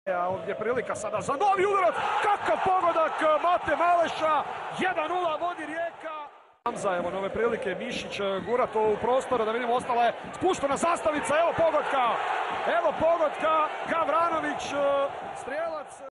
Ovdje prilika sada za novi udarac, kakav pogodak Mate Maleša, 1:0 vodi Rijeka. Hamza, evo nove prilike, Mišić gura to u prostoru, da vidimo, ostala je spuštena zastavica, evo pogotka, Gavranović, strijelac.